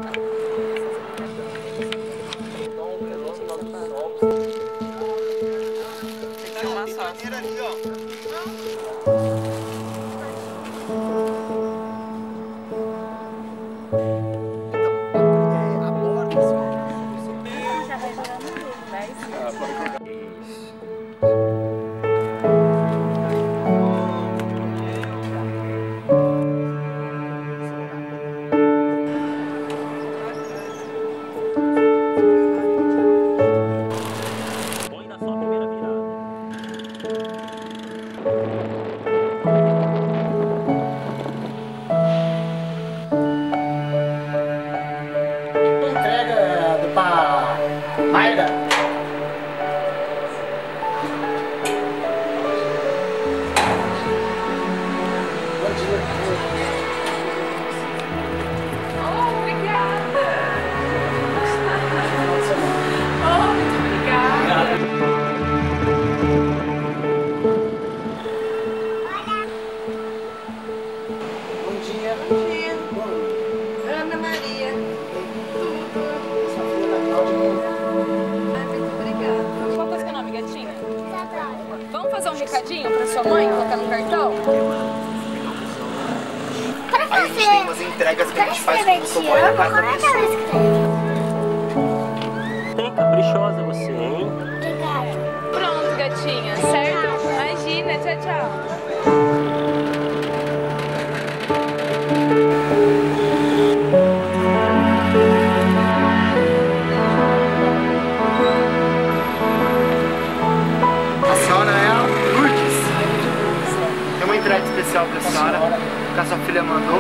Ali, ó. A borda, Já vai jogando tudo, né? Põe na sua primeira virada. Entrega pra Maida. Obrigada! Muito obrigada! Bom dia. Bom dia! Ana Maria! Tudo! Sua filha tá Cláudia. Ai, muito obrigada! Qual que é o seu nome, gatinha? Vamos fazer um recadinho pra sua mãe, colocar no cartão? Aí a gente tem umas entregas que a gente faz com o motoboy na casa da pessoa. Tem caprichosa você, hein? Pronto, gatinha, certo? Imagina, tchau, tchau. A senhora é a Lourdes. Tem uma entrega especial pra senhora, que a sua filha mandou.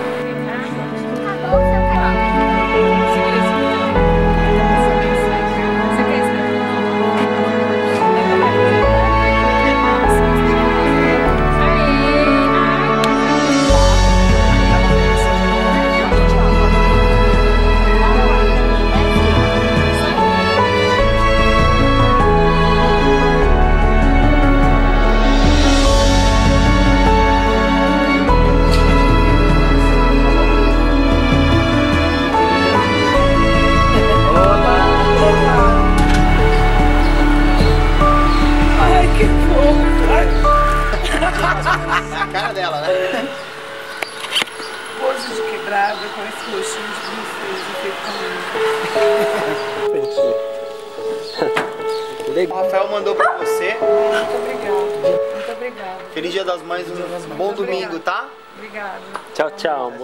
A cara dela, né? Pose de quebrada com esse gostinho de princesa feito comigo. O Rafael mandou pra você. Muito obrigada. Muito obrigada. Feliz Dia das Mães, um bom domingo, tá? Obrigada. Tchau, tchau, amor.